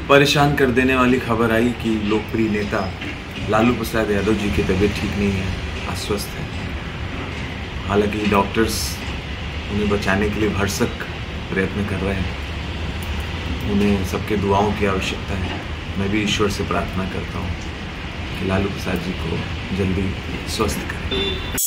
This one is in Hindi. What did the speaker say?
परेशान कर देने वाली खबर आई कि लोकप्रिय नेता लालू प्रसाद यादव जी की तबीयत ठीक नहीं है, अस्वस्थ है। हालांकि डॉक्टर्स उन्हें बचाने के लिए भरसक प्रयत्न कर रहे हैं। उन्हें सबके दुआओं की आवश्यकता है। मैं भी ईश्वर से प्रार्थना करता हूँ कि लालू प्रसाद जी को जल्दी स्वस्थ करें।